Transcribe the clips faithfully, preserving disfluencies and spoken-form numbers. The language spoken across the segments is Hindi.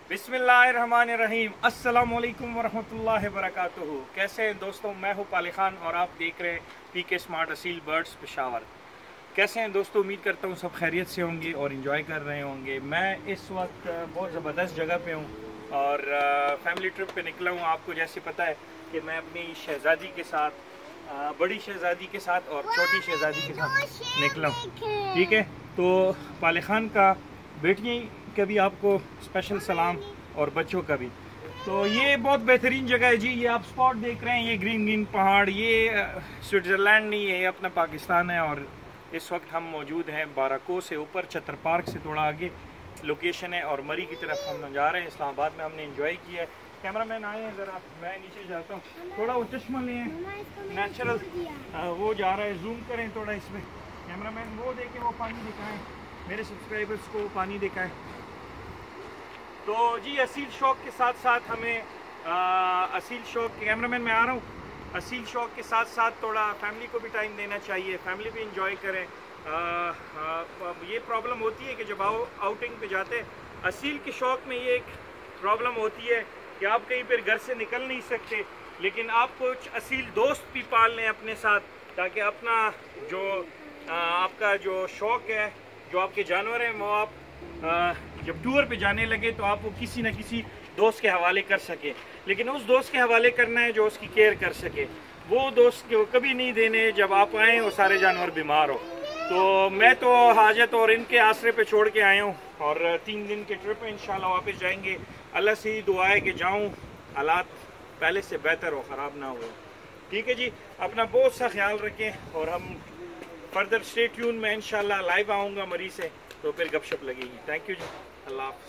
बिस्मिल्लाहिर्रहमानिर्रहीम। अस्सलामुअलैकुम वरहमतुल्लाहि वबरकातुहू। कैसे हैं दोस्तों, मैं हूं पाली खान और आप देख रहे हैं पी के स्मार्ट असील बर्ड्स पेशावर। कैसे हैं दोस्तों, उम्मीद करता हूं सब खैरियत से होंगे और इन्जॉय कर रहे होंगे। मैं इस वक्त बहुत ज़बरदस्त जगह पे हूं और फैमिली ट्रिप पे निकला हूं। आपको जैसे पता है कि मैं अपनी शहज़ादी के साथ, बड़ी शहज़ादी के साथ और छोटी शहज़ादी के साथ निकला हूँ। ठीक है, तो पाली खान का बेटियाँ का भी आपको स्पेशल सलाम और बच्चों का भी। तो ये बहुत बेहतरीन जगह है जी। ये आप स्पॉट देख रहे हैं, ये ग्रीन ग्रीन पहाड़, ये स्विट्ज़रलैंड नहीं है, ये अपना पाकिस्तान है। और इस वक्त हम मौजूद हैं बाराको से ऊपर, छतर पार्क से थोड़ा आगे लोकेशन है और मरी की तरफ हम जा रहे हैं। इस्लामाबाद में हमने एंजॉय किया है। कैमरा मैन आए हैं ज़रा, मैं नीचे जाता हूँ, थोड़ा वो चश्मा लें, नेचुरल वो जा रहा है, जूम करें थोड़ा इसमें। कैमरा मैन वो देखें, वो पानी दिखाएँ मेरे सब्सक्राइबर्स को, वो पानी दिखाएँ। तो जी असील शौक के साथ साथ हमें आ, असील शौक, कैमरामैन मैं आ रहा हूँ, असील शौक के साथ साथ थोड़ा फैमिली को भी टाइम देना चाहिए, फैमिली भी इंजॉय करें। आ, आ, ये प्रॉब्लम होती है कि जब आओ आउटिंग पे जाते हैं, असील के शौक में ये एक प्रॉब्लम होती है कि आप कहीं पर घर से निकल नहीं सकते, लेकिन आप कुछ असील दोस्त भी पाल लें अपने साथ, ताकि अपना जो आ, आपका जो शौक है, जो आपके जानवर हैं, वो आप आ, जब टूर पे जाने लगे तो आप वो किसी न किसी दोस्त के हवाले कर सके। लेकिन उस दोस्त के हवाले करना है जो उसकी केयर कर सके। वो दोस्त को कभी नहीं देने जब आप आएँ और सारे जानवर बीमार हो। तो मैं तो हाजत और इनके आसरे पे छोड़ के आया हूँ और तीन दिन के ट्रिप में इंशाल्लाह वापस जाएंगे। अल्लाह से ही दुआ है कि जाऊँ, हालात पहले से बेहतर हो, ख़राब ना हो। ठीक है जी, अपना बहुत सा ख्याल रखें और हम फर्दर स्टे ट्यून में इंशाल्लाह लाइव आऊँगा मरी से, तो फिर गपशप लगेगी। थैंक यू जी, अल्लाह हाफ़िज़।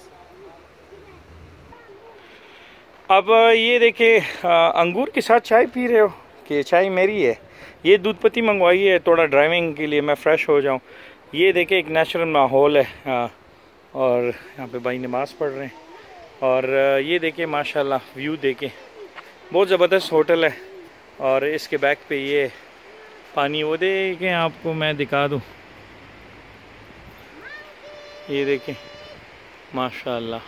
अब ये देखिए, अंगूर के साथ चाय पी रहे हो कि चाय मेरी है? ये दूध पत्ती मंगवाई है थोड़ा ड्राइविंग के लिए, मैं फ़्रेश हो जाऊं। ये देखिए एक नेचुरल माहौल है आ, और यहाँ पे भाई नमाज़ पढ़ रहे हैं। और ये देखिए माशाल्लाह व्यू देखें, बहुत ज़बरदस्त होटल है। और इसके बैक पे ये पानी, वो देखें आपको मैं दिखा दूँ, ये देखें माशाल्लाह।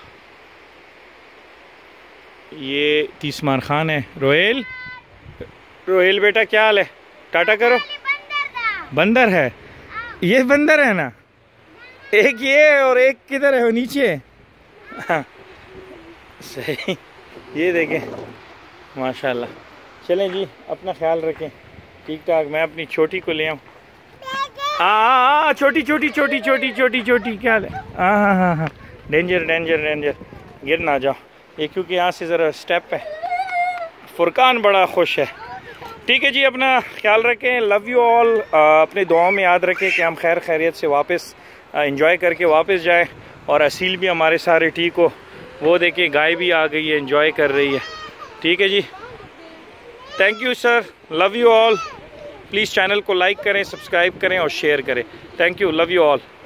ये तीसमार खान है। रोहेल, रोहेल बेटा क्या हाल है? टाटा करो। बंदर है, ये बंदर है ना, एक ये और एक किधर है, वो नीचे है। हाँ सही, ये देखें माशाल्लाह। चलें जी, अपना ख्याल रखें, ठीक ठाक। मैं अपनी छोटी को ले आऊँ। हाँ हाँ, छोटी छोटी छोटी छोटी छोटी छोटी क्या हाल है? हाँ हाँ हाँ हाँ, डेंजर डेंजर डेंजर, गिर ना जाओ। ये क्योंकि यहाँ से ज़रा स्टेप है। फुरकान बड़ा खुश है। ठीक है जी, अपना ख्याल रखें, लव यू ऑल। अपने दुआओं में याद रखें कि हम खैर खैरियत से वापस एंजॉय करके वापस जाए और असील भी हमारे सारे ठीक हो। वो देखिए गाय भी आ गई है, एंजॉय कर रही है। ठीक है ji, thank you sir, love you all. Please channel को लाइक करें, सब्सक्राइब करें और शेयर करें। Thank you, love you all.